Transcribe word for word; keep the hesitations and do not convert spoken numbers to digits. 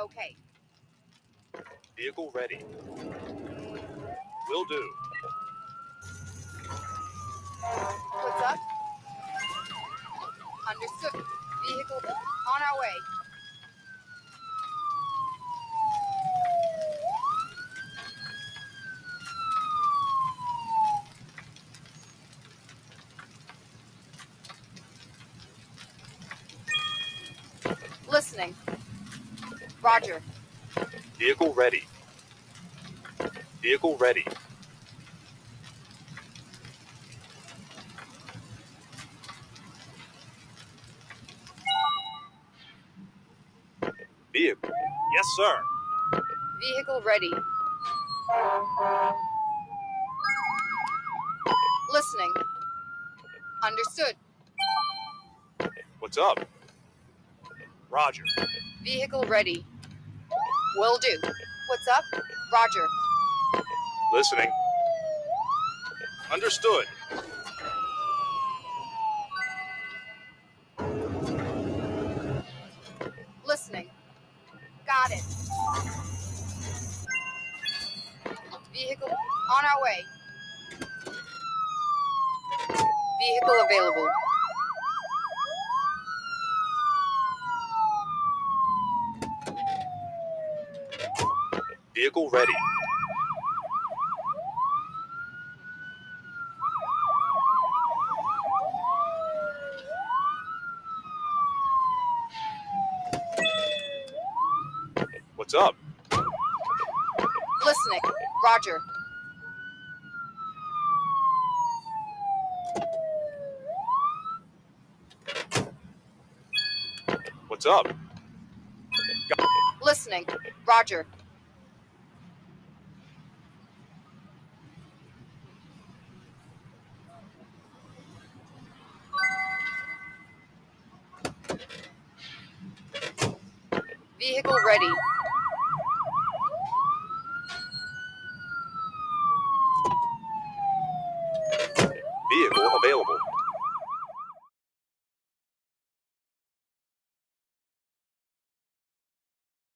Okay. Vehicle ready. Will do. What's up? Understood. Vehicle on our way. Listening. Roger. Vehicle ready. Vehicle ready. Vehicle. Yes, sir. Vehicle ready. Listening. Understood. What's up? Roger. Vehicle ready. Will do. What's up? Roger. Listening. Understood. Listening. Got it. Vehicle on our way. Vehicle available. Vehicle ready. What's up? Listening. Roger. What's up? Listening. Roger. Vehicle ready. Vehicle available.